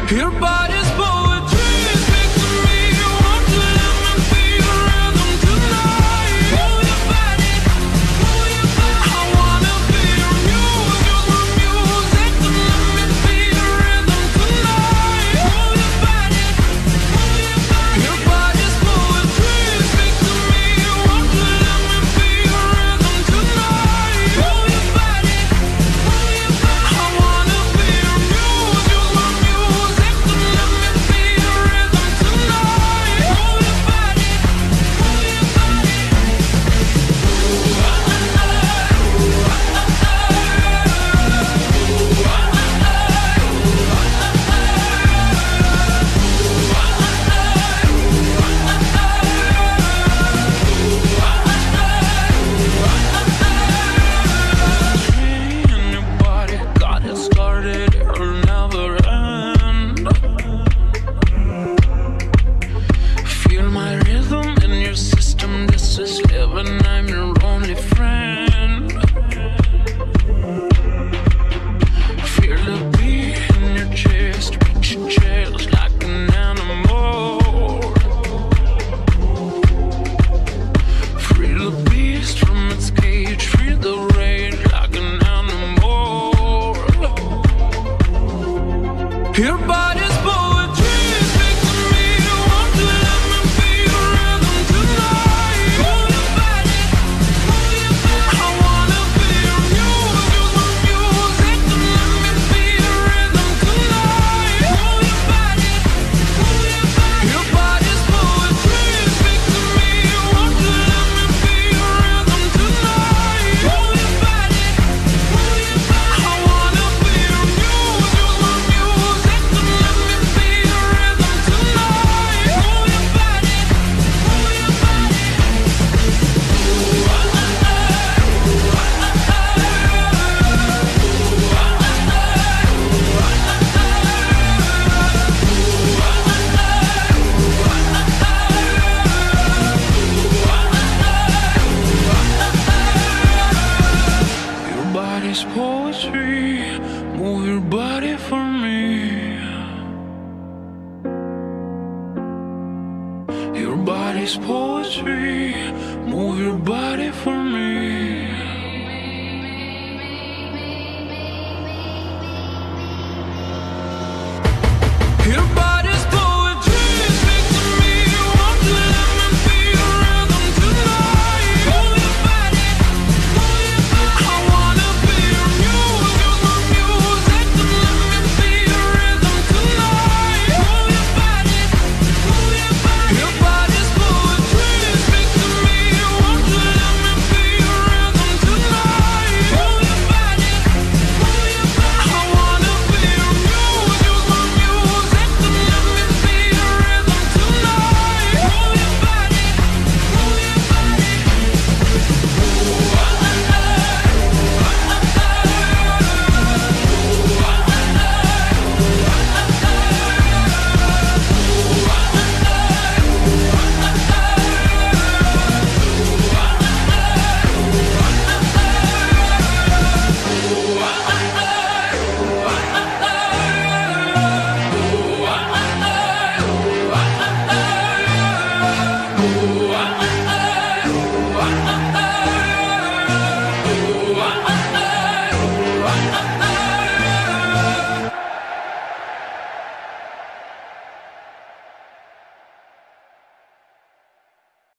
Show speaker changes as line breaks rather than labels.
Your body's poetry, speak to me. Won't you let me be your rhythm tonight? Move your body, move your body. I wanna be your muse, you're my music. So let me be your rhythm tonight. Move your body, move your body. Your body's poetry, speak to me. Won't you let me be your rhythm tonight? Move your body, move your body. I wanna be your muse, you're my music. So let me be your rhythm tonight. Move your body, move your body. In your body, got it started, it'll never end. Feel my rhythm in your system, this is living, I'm your only friend. Feel the beat in your chest, reach your chest like an animal. Free the beast from its cage, free the rage like an animal. Your body's poetry, speak to me. Won't you let me be your rhythm tonight? Move your body, move your body. I wanna be your muse, you're my music. So let me be your rhythm tonight. Move your body, move your body. Your body's poetry, speak to me. Won't you let me be your rhythm tonight? Move your body, move your body. I wanna be your muse, you're my music. So let me be your rhythm tonight. Move your body, move your body. Your body's poetry, move your body for me. Your body's poetry, move your body for me.